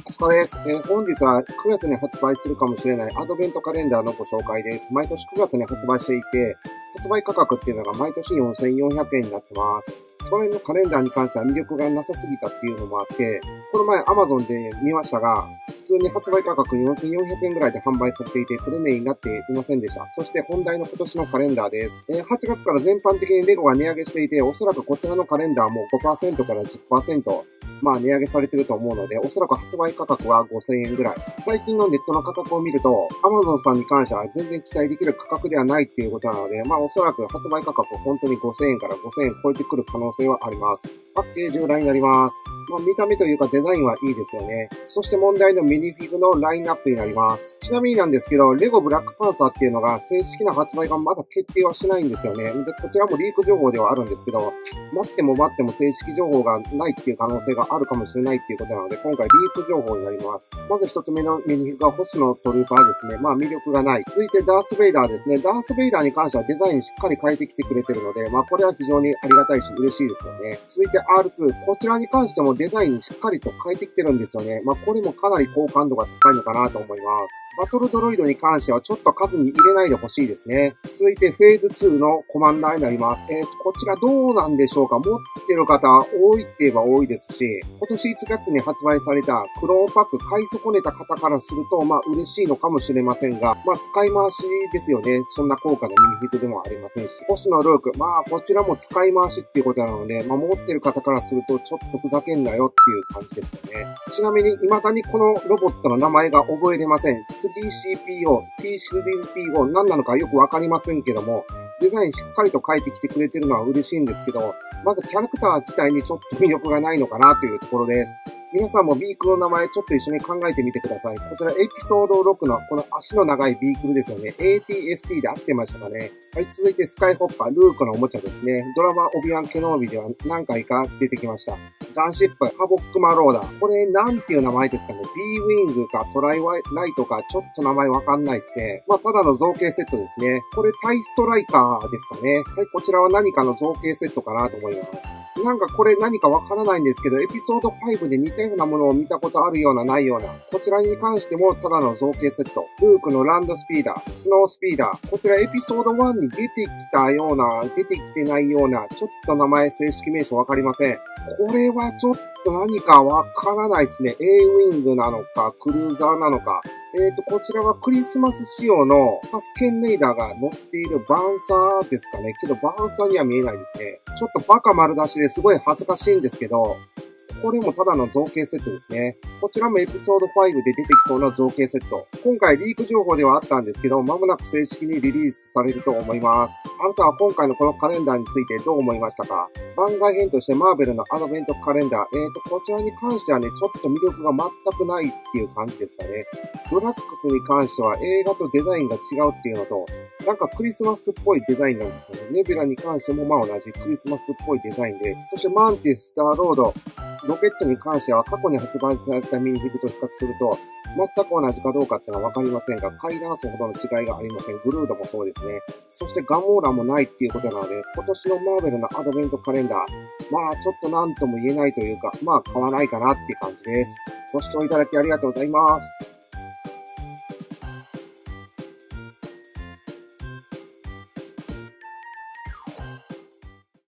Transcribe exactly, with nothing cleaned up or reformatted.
つかです。えー本日はくがつに発売するかもしれないアドベントカレンダーのご紹介です。毎年くがつに発売していて、発売価格っていうのが毎年よんせんよんひゃくえんになってます。去年のカレンダーに関しては魅力がなさすぎたっていうのもあって、この前 Amazon で見ましたが、普通に発売価格よんせんよんひゃくえんぐらいで販売されていて、プレネになっていませんでした。そして本題の今年のカレンダーです。えーはちがつから全般的にレゴが値上げしていて、おそらくこちらのカレンダーも ごパーセント から じゅっパーセント、まあ値上げされてると思うので、おそらく発売価格はごせんえんぐらい。最近のネットの価格を見ると、Amazon さんに関しては全然期待できる価格ではないっていうことなので、まあおそらく発売価格本当にごせんえんからごせんえん超えてくる可能性はあります。パッケージ裏になります。まあ見た目というかデザインはいいですよね。そして問題のミニフィグのラインナップになります。ちなみになんですけど、レゴブラックパンサーっていうのが正式な発売がまだ決定はしないんですよね。で、こちらもリーク情報ではあるんですけど、待っても待っても正式情報がないっていう可能性があるかもしれないっていうことなので、今回リーク情報になります。まず一つ目のミニフィグがホスのトルーパーですね。まあ魅力がない。続いてダース・ベイダーですね。ダース・ベイダーに関してはデザインしっかり変えてきてくれてるので、まあこれは非常にありがたいし嬉しいですよね。続いて アールツー。こちらに関してもデザインしっかりと変えてきてるんですよね。まあこれもかなり好感度が高いのかなと思います。バトルドロイドに関してはちょっと数に入れないでほしいですね。続いてフェーズツーのコマンダーになります。えーと、こちらどうなんでしょうか。持ってる方多いって言えば多いですし、今年いちがつに発売されたクローンパック買い損ねた方からすると、まあ嬉しいのかもしれませんが、まあ使い回しですよね。そんな高価なミニフィグでもありませんし。コスのルーク、まあこちらも使い回しっていうことなので、まあ持ってる方からするとちょっとふざけんなよっていう感じですよね。ちなみに未だにこのロボットの名前が覚えれません。スリーシーピーオー、ピースリーピーオー 何なのかよくわかりませんけども、デザインしっかりと書いてきてくれてるのは嬉しいんですけど、まずキャラクター自体にちょっと魅力がないのかなというところです。皆さんもビークルの名前ちょっと一緒に考えてみてください。こちらエピソードろくのこの足の長いビークルですよね。エーティーエスティー で合ってましたかね。はい、続いてスカイホッパー、ルークのおもちゃですね。ドラマオビアン・ケノービでは何回か出てきました。ガンシップ、ハボック・マローダー。これなんていう名前ですかね。ビーウィングかトライワイライトかちょっと名前わかんないですね。まあただの造形セットですね。これタイストライカーですかね。はい、こちらは何かの造形セットかなと思います。なんかこれ何かわからないんですけど、エピソードファイブで似たようなものを見たことあるようなないような。こちらに関してもただの造形セット。ルークのランドスピーダー、スノースピーダー。こちらエピソードワンに出てきたような、出てきてないような、ちょっと名前正式名称わかりません。これはちょっと何かわからないですね。A ウィングなのか、クルーザーなのか。えっと、こちらはクリスマス仕様のパスケンレイダーが乗っているバーンサーですかね。けどバーンサーには見えないですね。ちょっとバカ丸出しですごい恥ずかしいんですけど、これもただの造形セットですね。こちらもエピソードファイブで出てきそうな造形セット。今回リーク情報ではあったんですけど、間もなく正式にリリースされると思います。あなたは今回のこのカレンダーについてどう思いましたか？番外編としてマーベルのアドベントカレンダー。えーと、こちらに関してはね、ちょっと魅力が全くないっていう感じですかね。ブラックスに関しては映画とデザインが違うっていうのと、なんかクリスマスっぽいデザインなんですよね。ネビュラに関してもまあ同じクリスマスっぽいデザインで、そしてマンティス、スターロード、ロケットに関しては過去に発売されたミニフィグと比較すると、全く同じかどうかっていうのはわかりませんが、階段層ほどの違いがありません。グルードもそうですね。そしてガモーラもないっていうことなので、今年のマーベルのアドベントカレンダー、まあちょっとなんとも言えないというか、まあ買わないかなっていう感じです。ご視聴いただきありがとうございます。